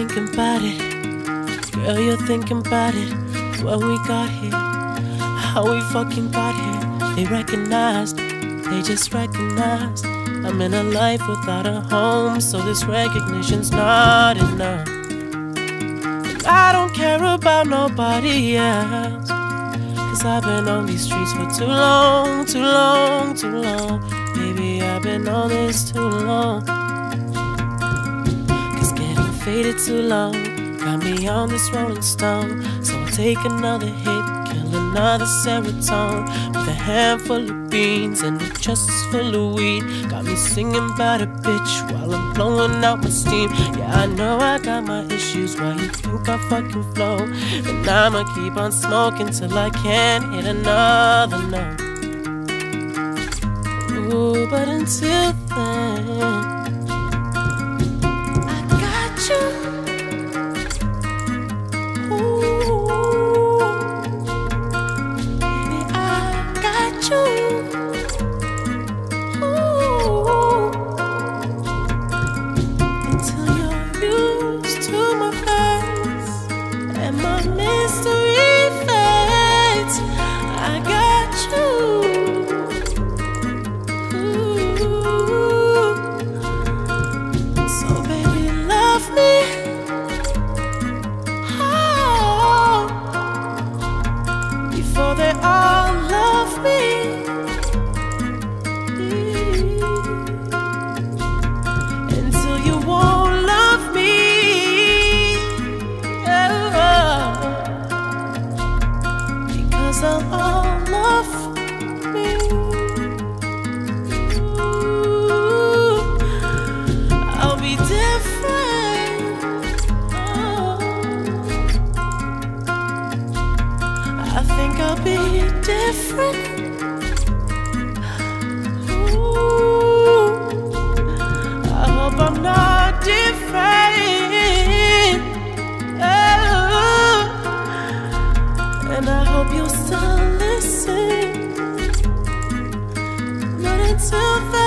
thinking about it. Girl, you're thinking about it. When we got here, how we fucking got here. They recognized, they just recognized I'm in a life without a home, so this recognition's not enough. And I don't care about nobody else, 'cause I've been on these streets for too long, too long, too long. Baby, I've been on this too long. 'Cause getting faded too long got me on this Rolling Stone. So I'll take another hit, kill another serotonin with a handful of beans and a chest full of weed. Got me singing about a bitch while I'm blowing out my steam. Yeah, I know I got my issues, why you think I fucking flow? And I'ma keep on smoking till I can't hit another note. Ooh, but until then, I got you. Until you're used to my face and my mystery fades, I got you. So baby, love me. Oh, before they all love me. They'll all love me. Ooh, I'll be different. Oh, I think I'll be different. Ooh, I hope I'm not different. Oh, and I hope you'll still listen. Not until then.